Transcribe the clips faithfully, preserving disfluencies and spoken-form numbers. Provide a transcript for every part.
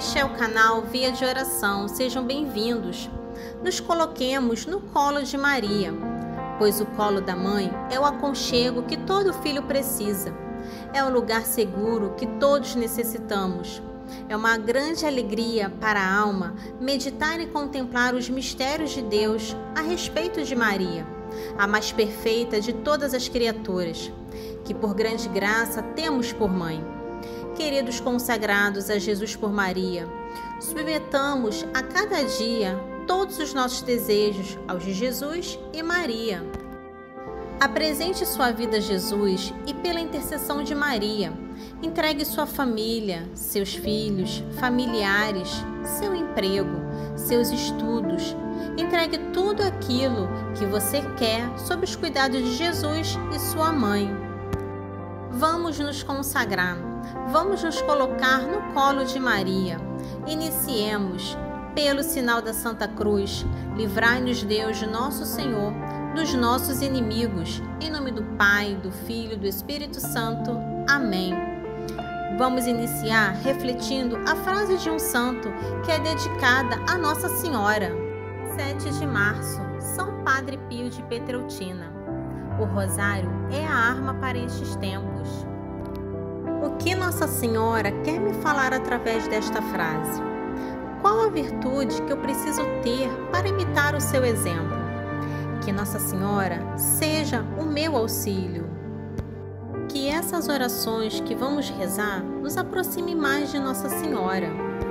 Este é o canal Via de Oração, sejam bem-vindos. Nos coloquemos no colo de Maria, pois o colo da mãe é o aconchego que todo filho precisa. É o lugar seguro que todos necessitamos. É uma grande alegria para a alma meditar e contemplar os mistérios de Deus a respeito de Maria, a mais perfeita de todas as criaturas, que por grande graça temos por mãe. Queridos consagrados a Jesus por Maria, submetamos a cada dia todos os nossos desejos aos de Jesus e Maria. Apresente sua vida a Jesus e, pela intercessão de Maria, entregue sua família, seus filhos, familiares, seu emprego, seus estudos. Entregue tudo aquilo que você quer sob os cuidados de Jesus e sua mãe. Vamos nos consagrar. Vamos nos colocar no colo de Maria. Iniciemos. Pelo sinal da Santa Cruz, livrai-nos Deus, nosso Senhor, dos nossos inimigos. Em nome do Pai, do Filho e do Espírito Santo. Amém. Vamos iniciar refletindo a frase de um santo que é dedicada a Nossa Senhora. sete de março, São Padre Pio de Pietrelcina. O rosário é a arma para estes tempos. O que Nossa Senhora quer me falar através desta frase? Qual a virtude que eu preciso ter para imitar o seu exemplo? Que Nossa Senhora seja o meu auxílio. Que essas orações que vamos rezar nos aproxime mais de Nossa Senhora.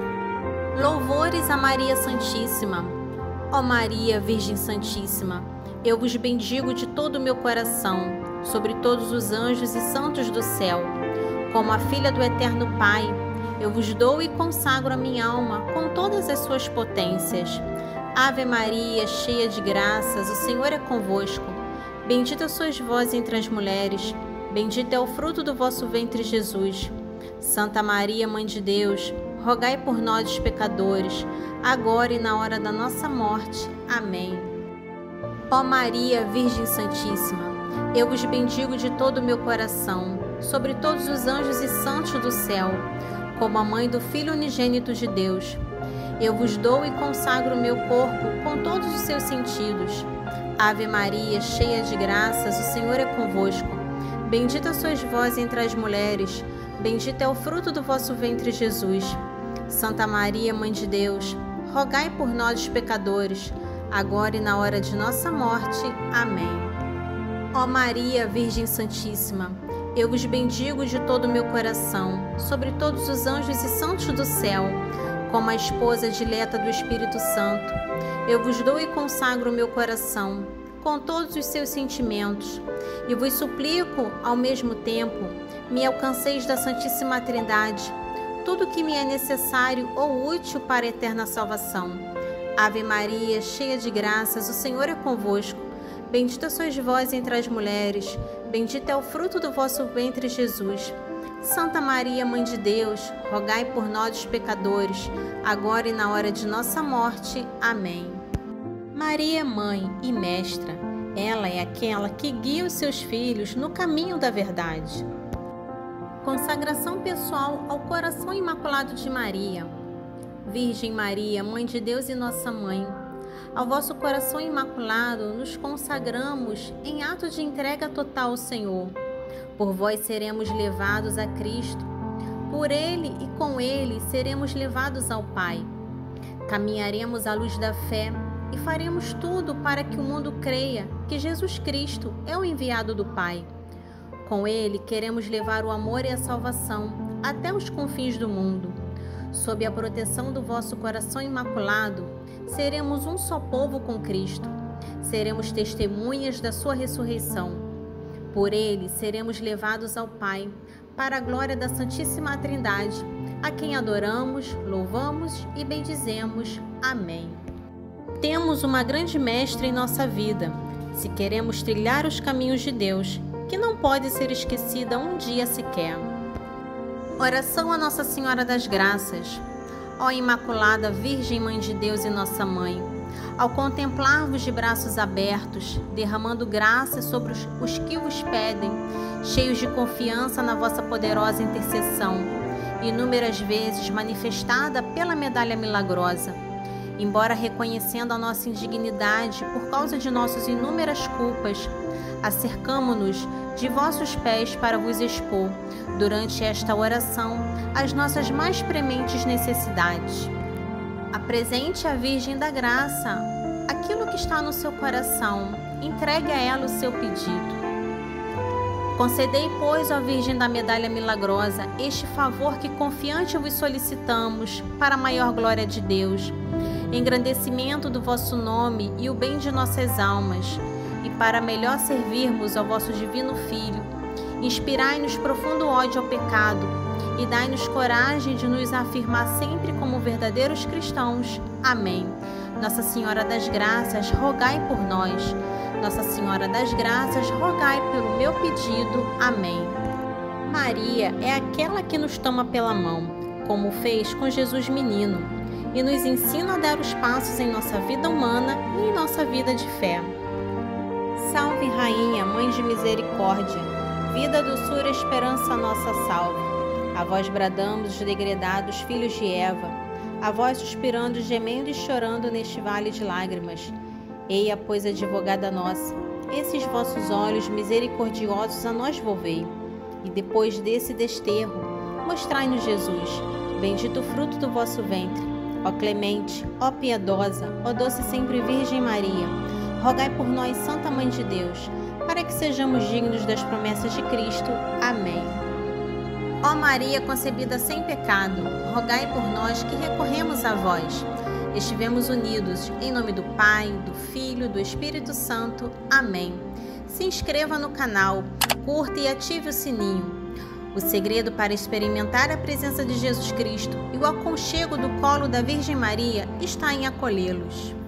Louvores a Maria Santíssima. Ó Maria, Virgem Santíssima, eu vos bendigo de todo o meu coração, sobre todos os anjos e santos do céu. Como a filha do Eterno Pai, eu vos dou e consagro a minha alma com todas as suas potências. Ave Maria, cheia de graças, o Senhor é convosco. Bendita sois vós entre as mulheres, bendito é o fruto do vosso ventre, Jesus. Santa Maria, Mãe de Deus, rogai por nós, os pecadores, agora e na hora da nossa morte. Amém. Ó Maria, Virgem Santíssima, eu vos bendigo de todo o meu coração, sobre todos os anjos e santos do céu, como a mãe do Filho unigênito de Deus. Eu vos dou e consagro o meu corpo com todos os seus sentidos. Ave Maria, cheia de graças, o Senhor é convosco. Bendita sois vós entre as mulheres, bendito é o fruto do vosso ventre, Jesus. Santa Maria, Mãe de Deus, rogai por nós, os pecadores, agora e na hora de nossa morte. Amém. Ó Maria, Virgem Santíssima, eu vos bendigo de todo o meu coração, sobre todos os anjos e santos do céu, como a esposa dileta do Espírito Santo. Eu vos dou e consagro o meu coração, com todos os seus sentimentos, e vos suplico, ao mesmo tempo, me alcanceis da Santíssima Trindade, tudo que me é necessário ou útil para a eterna salvação. Ave Maria, cheia de graças, o Senhor é convosco. Bendita sois vós entre as mulheres, bendito é o fruto do vosso ventre, Jesus. Santa Maria, Mãe de Deus, rogai por nós, os pecadores, agora e na hora de nossa morte. Amém. Maria é mãe e mestra. Ela é aquela que guia os seus filhos no caminho da verdade. Consagração pessoal ao coração imaculado de Maria. Virgem Maria, Mãe de Deus e nossa mãe, ao vosso coração imaculado nos consagramos em ato de entrega total ao Senhor. Por vós seremos levados a Cristo, por Ele e com Ele seremos levados ao Pai. Caminharemos à luz da fé e faremos tudo para que o mundo creia que Jesus Cristo é o enviado do Pai. Com Ele queremos levar o amor e a salvação até os confins do mundo. Sob a proteção do vosso coração imaculado, seremos um só povo com Cristo. Seremos testemunhas da sua ressurreição. Por Ele seremos levados ao Pai, para a glória da Santíssima Trindade, a quem adoramos, louvamos e bendizemos. Amém. Temos uma grande mestra em nossa vida, se queremos trilhar os caminhos de Deus, que não pode ser esquecida um dia sequer. Oração a Nossa Senhora das Graças. Ó Imaculada Virgem Mãe de Deus e nossa Mãe, ao contemplar-vos de braços abertos, derramando graças sobre os, os que vos pedem, cheios de confiança na vossa poderosa intercessão, inúmeras vezes manifestada pela medalha milagrosa. Embora reconhecendo a nossa indignidade por causa de nossas inúmeras culpas, acercamo-nos de vossos pés para vos expor, durante esta oração, as nossas mais prementes necessidades. Apresente à Virgem da Graça aquilo que está no seu coração, entregue a ela o seu pedido. Concedei, pois, ó Virgem da Medalha Milagrosa, este favor que confiante vos solicitamos, para a maior glória de Deus, engrandecimento do vosso nome e o bem de nossas almas, e para melhor servirmos ao vosso divino Filho, inspirai-nos profundo ódio ao pecado e dai-nos coragem de nos afirmar sempre como verdadeiros cristãos. Amém. Nossa Senhora das Graças, rogai por nós. Nossa Senhora das Graças, rogai pelo meu pedido. Amém. Maria é aquela que nos toma pela mão, como fez com Jesus menino, e nos ensina a dar os passos em nossa vida humana e em nossa vida de fé. Salve, Rainha, Mãe de Misericórdia, vida, doçura, esperança, nossa salve. A vós bradamos os degredados filhos de Eva, a vós suspirando, gemendo e chorando neste vale de lágrimas. Eia, pois, advogada nossa, esses vossos olhos misericordiosos a nós volvei, e depois desse desterro, mostrai-nos Jesus, bendito o fruto do vosso ventre. Ó clemente, ó piedosa, ó doce sempre Virgem Maria, rogai por nós, Santa Mãe de Deus, para que sejamos dignos das promessas de Cristo. Amém. Ó Maria concebida sem pecado, rogai por nós que recorremos a vós. Estivemos unidos, em nome do Pai, do Filho, do Espírito Santo. Amém. Se inscreva no canal, curta e ative o sininho. O segredo para experimentar a presença de Jesus Cristo e o aconchego do colo da Virgem Maria está em acolhê-los.